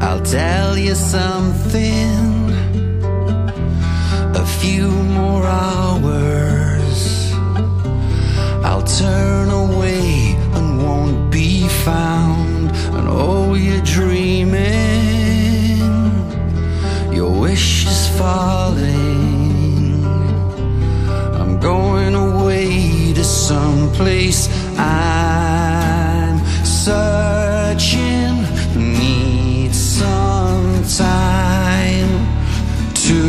I'll tell you something. A few more hours, I'll turn away and won't be found. And oh, you're dreaming, your wish is falling. I'm going away to someplace. I'm searching, need some time to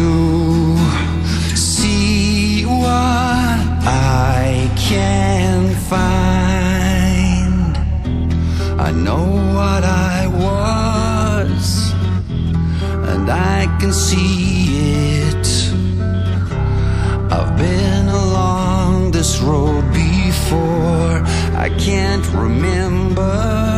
see what I can find. I know what I was, and I can see it. I've been along this road before. I can't remember